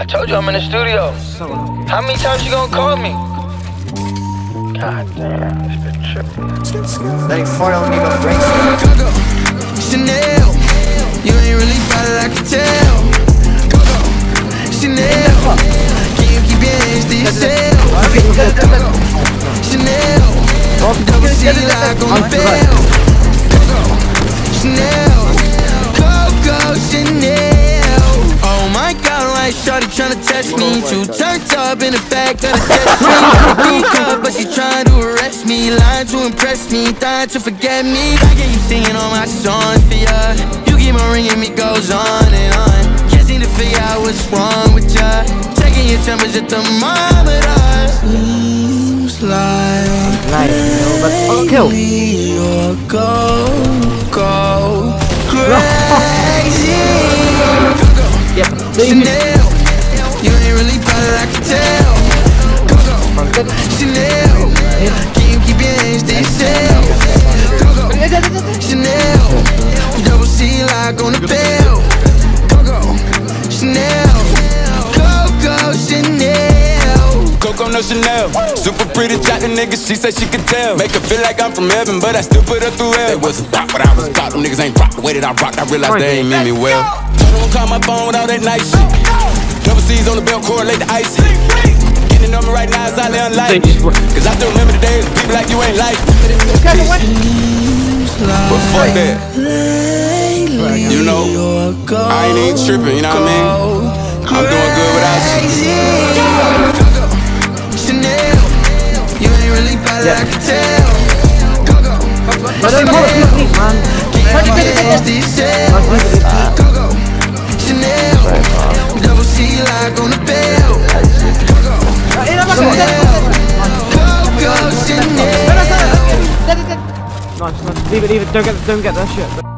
I told you I'm in the studio. How many times you gonna call me? God damn, this been tripping. Letting Fortnite nigga break Coco, Chanel, you ain't really about it, I can tell. Coco, Chanel, can you keep your hands to yourself? Coco, Chanel, double C lock on the bell. Coco, Chanel, Coco, Chanel. Oh my God, like shorty tryna touch me. Too turned up in the back of the jet stream. Beat up, but she trying to arrest me. Lying to impress me, dying to forget me. I get you singing all my songs for ya. You keep on ringing me, goes on and on. Can't seem to figure out what's wrong with ya. Taking your temperature thermometer. Seems like lately you're go crazy. Chanel, you ain't really about it, I can tell. Coco, Chanel, can you keep your hands to yourself? Coco, Chanel, double C lock on the bell. Coco, Chanel, Coco, Chanel. Coco, no Chanel. Super pretty, chat the nigga, she said she could tell. Make her feel like I'm from heaven, but I still put her through hell. They wasn't rock, but I was rock. Them niggas ain't rock the way that I rocked. I realized they ain't mean me well. Don't call my phone with all that nice shit. Double C's on the belt, correlate the ice. Getting on me right now is highly unlikely. Cause I still remember the days people like you ain't like me. But fuck that. You know, I ain't even tripping, you know what I mean? I'm doing good without you. Coco, Chanel, you ain't really about it, I can tell. Coco, Coco, Chanel, double C lock on the bell. Coco, Chanel, Coco, Chanel. Nice, nice. Leave it, don't get that shit.